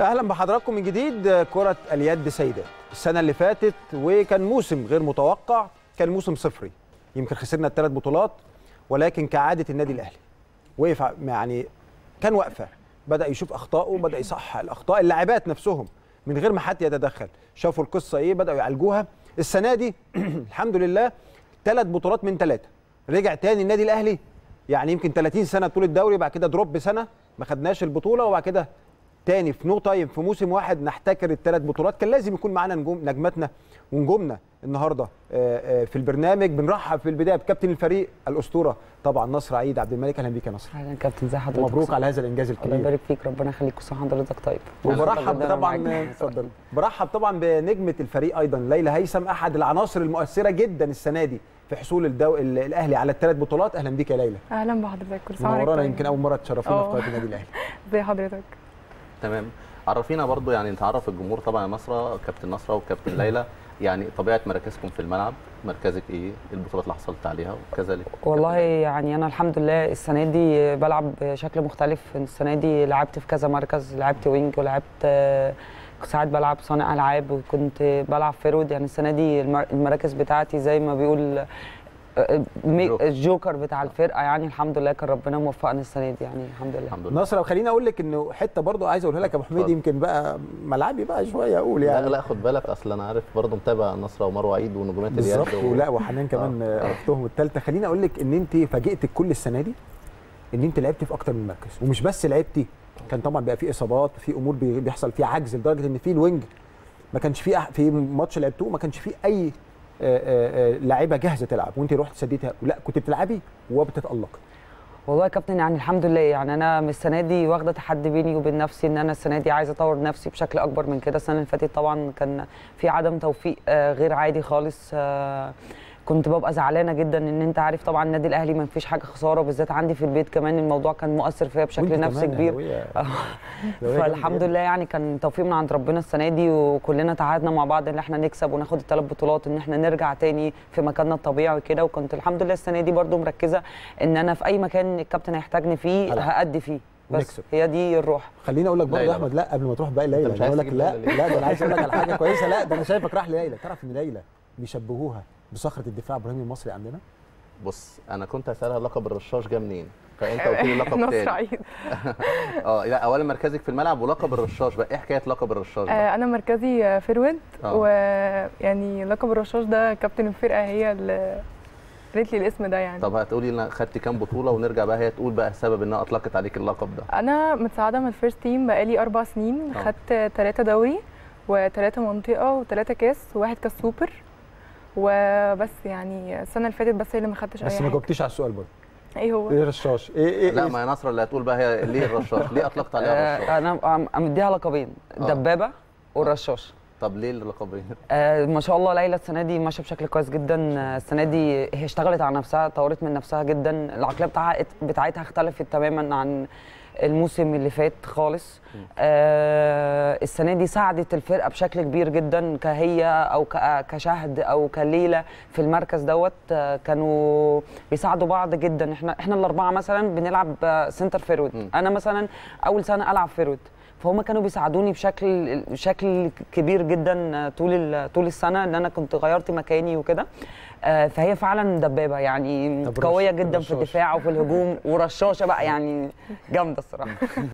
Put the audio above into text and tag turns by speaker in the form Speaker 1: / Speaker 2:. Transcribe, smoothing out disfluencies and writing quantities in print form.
Speaker 1: اهلا بحضراتكم من جديد. كرة اليد سيدات السنة اللي فاتت وكان موسم غير متوقع، كان موسم صفري، يمكن خسرنا الثلاث بطولات، ولكن كعادة النادي الاهلي وقف، يعني كان واقفة، بدأ يشوف اخطائه، بدأ يصحح الاخطاء، اللاعبات نفسهم من غير ما حد يتدخل شافوا القصة ايه، بدأوا يعالجوها. السنة دي الحمد لله 3 بطولات من 3، رجع تاني النادي الاهلي، يعني يمكن 30 سنة طول الدوري، بعد كده دروب سنة ما خدناش البطولة، وبعد كده تاني في تايم في موسم واحد نحتكر الثلاث بطولات. كان لازم يكون معانا نجماتنا ونجومنا النهارده في البرنامج. بنرحب في البدايه بكابتن الفريق الاسطوره طبعا نصر عيد عبد الملك. اهلا بيك يا نصر.
Speaker 2: اهلا كابتن، ازي حضرتك؟
Speaker 1: مبروك على هذا الانجاز الكبير.
Speaker 2: الله يبارك فيك، ربنا يخليك وصحه حضرتك طيب.
Speaker 1: وبرحب طبعا اتفضل. برحب طبعا بنجمه الفريق ايضا ليلى هيثم، احد العناصر المؤثره جدا السنه دي في حصول الاهلي على الثلاث بطولات. اهلا بيك يا ليلى.
Speaker 3: اهلا بحضرتك، كل سنه وانت
Speaker 1: منورانا، يمكن اول مره تشرفينا في قناه النادي الاهلي.
Speaker 3: ازي حضرتك؟
Speaker 4: تمام. عرفينا برضو، يعني نتعرف الجمهور طبعا يا نصرة، كابتن نصرة وكابتن ليلى، يعني طبيعه مراكزكم في الملعب، مركزك ايه؟ البطولات اللي حصلت عليها وكذلك.
Speaker 2: والله يعني انا الحمد لله السنه دي بلعب بشكل مختلف. السنه دي لعبت في كذا مركز، لعبت وينج ولعبت ساعات بلعب صانع العاب وكنت بلعب فيرود. يعني السنه دي المراكز بتاعتي زي ما بيقول الجوكر بتاع الفرقه، يعني الحمد لله كان ربنا موفقنا السنه دي، يعني الحمد لله.
Speaker 1: نصر، وخليني اقول لك انه حته برضو عايز اقولها لك يا ابو حميد، يمكن بقى ملعبي بقى شويه اقول يعني.
Speaker 4: لا خد بالك، اصل انا عارف برضو متابع نصرة ومروه عيد ونجومات اليد
Speaker 1: بالظبط، ولا وحنان كمان اختهم الثالثه. خليني اقول لك ان انت فاجئت الكل السنه دي، ان انت لعبتي في اكتر من مركز، ومش بس لعبتي، كان طبعا بقى في اصابات، في امور بيحصل فيها عجز، لدرجه ان في الوينج ما كانش في ماتش لعبتوه ما كانش في اي لاعيبه جاهزه تلعب، وانت رحت سديتها، لا كنت بتلعبي وبتتالقي.
Speaker 2: والله يا كابتن يعني الحمد لله، يعني انا من السنه دي واخده تحدي بيني وبين نفسي ان انا السنه دي عايزه اطور نفسي بشكل اكبر من كده. السنه اللي فاتت طبعا كان في عدم توفيق غير عادي خالص. كنت ببقى زعلانه جدا، ان انت عارف طبعا النادي الاهلي ما فيش حاجه خساره، بالذات عندي في البيت كمان الموضوع كان مؤثر فيا بشكل نفسي كبير. فالحمد لله يعني كان توفيق من عند ربنا السنه دي، وكلنا تعهدنا مع بعض ان احنا نكسب وناخد الثلاث بطولات، ان احنا نرجع تاني في مكاننا الطبيعي كده. وكنت الحمد لله السنه دي برده مركزه ان انا في اي مكان الكابتن هيحتاجني فيه هأدي فيه، بس نكسب. هي دي الروح.
Speaker 1: خليني اقول لك برضه يا احمد، لا قبل ما تروح بقى ليلى انا اقول لك لا ده انا عايز اقول لك على حاجه كويسه. لا ده انا شايفك راح لليلى. تعرف ان ليلى بيشبهوها بصخره الدفاع ابراهيم المصري عندنا؟
Speaker 4: بص، انا كنت هسالها لقب الرشاش جه منين، فانت قلت لي لقب تاني.
Speaker 3: نصر عيد.
Speaker 4: لا اولا مركزك في الملعب ولقب الرشاش بقى، ايه حكايه لقب الرشاش ده؟
Speaker 3: انا مركزي فيرود، ويعني لقب الرشاش ده كابتن الفرقه هي اللي قالت لي الاسم ده يعني.
Speaker 4: طب هتقولي لنا خدتي كام بطوله ونرجع بقى هي تقول بقى سبب انها اطلقت عليك اللقب ده.
Speaker 3: انا متساعده من الفيرست تيم بقالي 4 سنين. خدت 3 دوري و3 منطقه و3 كاس و1 كاس سوبر وبس. يعني السنه اللي فاتت بس هي اللي ما خدتش اي حاجه.
Speaker 1: بس ما جاوبتيش على السؤال برضه.
Speaker 3: ايه هو؟
Speaker 1: ايه الرشاش؟ ايه
Speaker 4: لا ما هي نصر اللي هتقول بقى، هي ليه الرشاش؟ ليه اطلقت عليها الرشاش؟
Speaker 2: انا مديها لقبين، دبابه والرشاش.
Speaker 4: طب ليه اللقبين؟
Speaker 2: ما شاء الله ليلى السنه دي ماشيه بشكل كويس جدا. السنه دي هي اشتغلت على نفسها، طورت من نفسها جدا. العقليه بتاعتها اختلفت تماما عن الموسم اللي فات خالص. السنه دي ساعدت الفرقه بشكل كبير جدا، كهي او كشهد او كليله في المركز دوت. كانوا بيساعدوا بعض جدا. احنا الاربعه مثلا بنلعب سنتر فيرود، انا مثلا اول سنه العب فيرود، فهم كانوا بيساعدوني بشكل كبير جدا طول السنه، ان انا كنت غيرت مكاني وكده. فهي فعلا دبابه، يعني قويه جدا في الدفاع وفي الهجوم، ورشاشه بقى يعني جامده الصراحه.